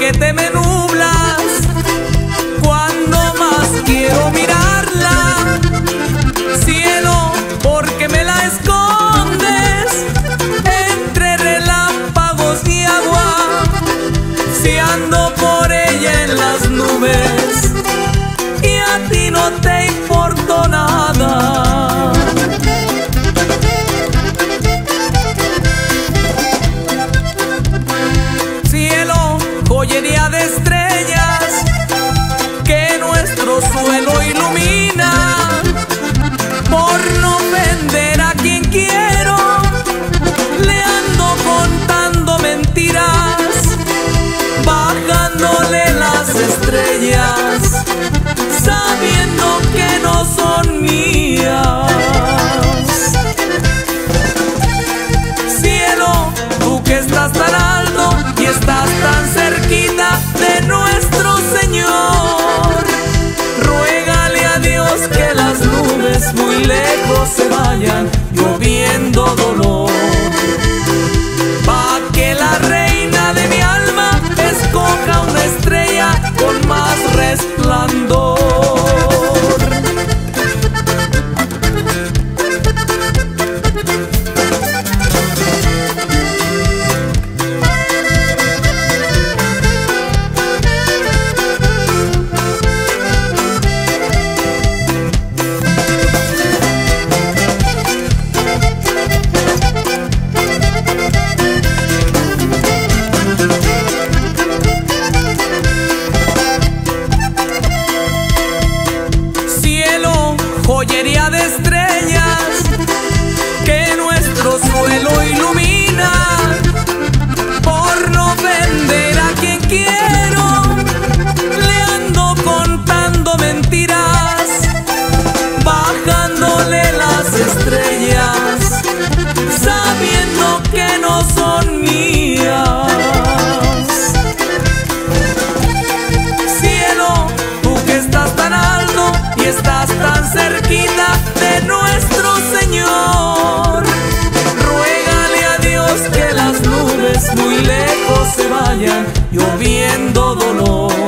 porque te me nublas cuando más quiero mirarla. Cielo, porque me la escondes entre relámpagos y agua, si ando por ella en las nubes y a ti no te importó nada. Cielo, joyería de estrellas que nuestro suelo ilumina, por no ofender a quien quiero, le ando contando mentiras, bajándole las estrellas, sabiendo que no son mías. Cielo, tú que estás tan alto y estás tan cerquita de nuestro Señor, ruégale a Dios que las nubes muy lejos se vayan, lloviendo dolor, pa' que la reina de mi alma escoja una estrella con más resplandor. Joyería de estrellas que nuestro suelo ilumina, por no ofender a quien quiero, le ando contando mentiras, bajándole las estrellas, sabiendo que no son mías. Cielo, tú que estás tan alto y estás tan cerquita de nuestro Señor, ruégale a Dios que las nubes muy lejos se vayan, lloviendo dolor.